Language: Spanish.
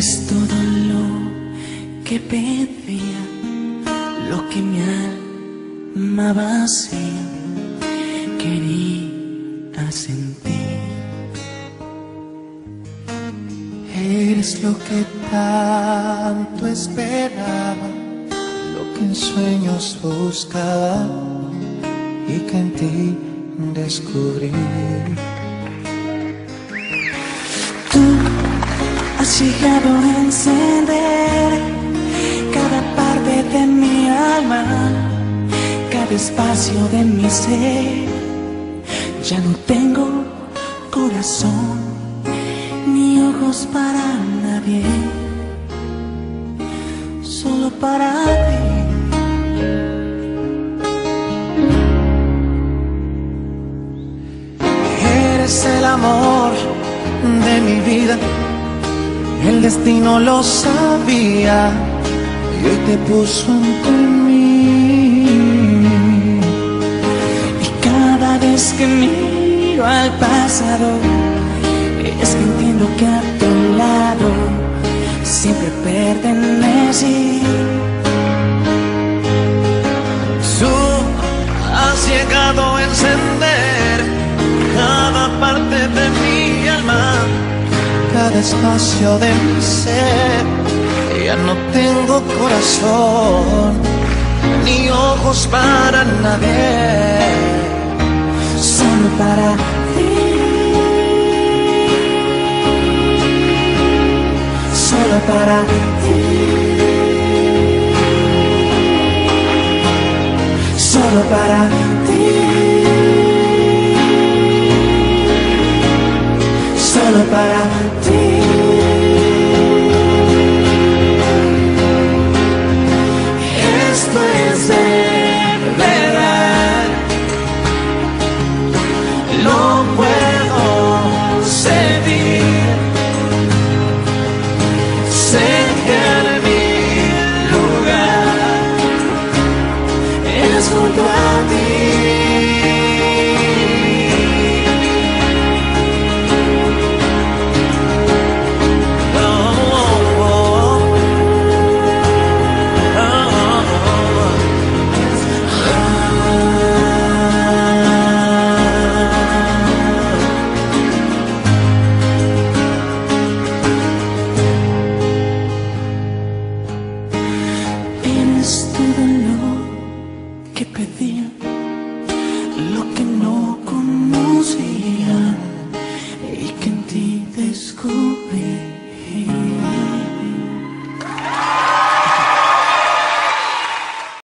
Eres todo lo que pedía, lo que mi alma vacía quería sentir. Eres lo que tanto esperaba, lo que en sueños buscaba y que en ti descubrí. Tú has llegado a encender cada parte de mi alma, cada espacio de mi ser. Ya no tengo corazón ni ojos para nadie, solo para ti. Eres el amor de mi vida, el destino lo sabía y hoy te puso ante mí. Y cada vez que miro al pasado, es que entiendo que a tu lado siempre pertenecí. Tú has llegado a encender cada parte de mi alma, cada espacio de mi ser. Ya no tengo corazón ni ojos para nadie, Solo para ti, solo para ti, solo para ti, solo para ti. Esto es de verdad, lo puedo sentir. Sé que en mi lugar es junto a ti. Eres todo lo que pedía, lo que no conocía y que en ti descubrí.